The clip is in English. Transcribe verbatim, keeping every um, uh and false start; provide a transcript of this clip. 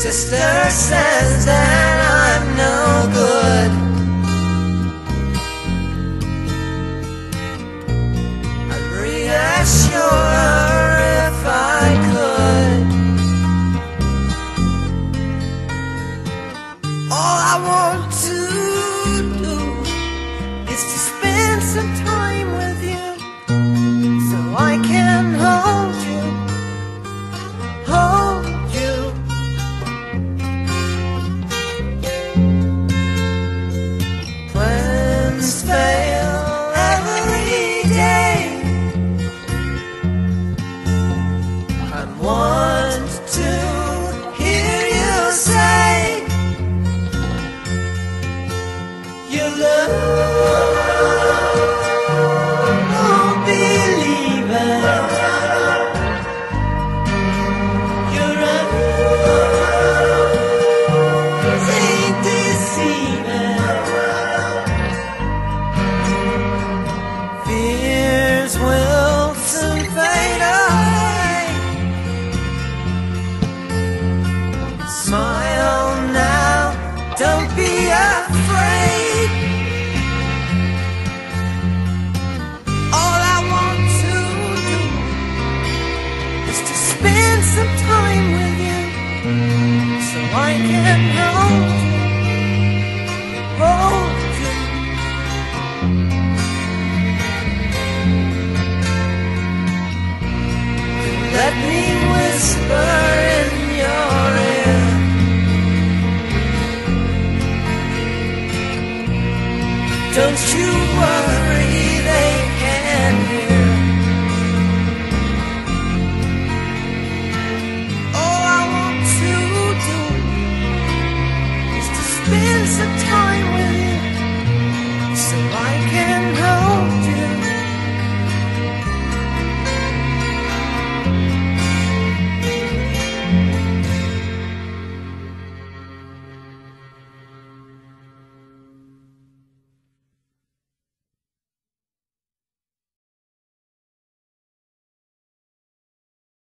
sister says that I'm no good. I'd reassure her if I could. All I want to do is to spend some time with you, so I can hold you, hold you. Plans fail every day. I want to hear you say you love. Won't believe it. Your eyes ain't deceiving. Fears will soon fade away. Smile now, don't be afraid. All I want to do is to spend some time with you, so I can hold you, hold you. Let me whisper in your ear. Don't you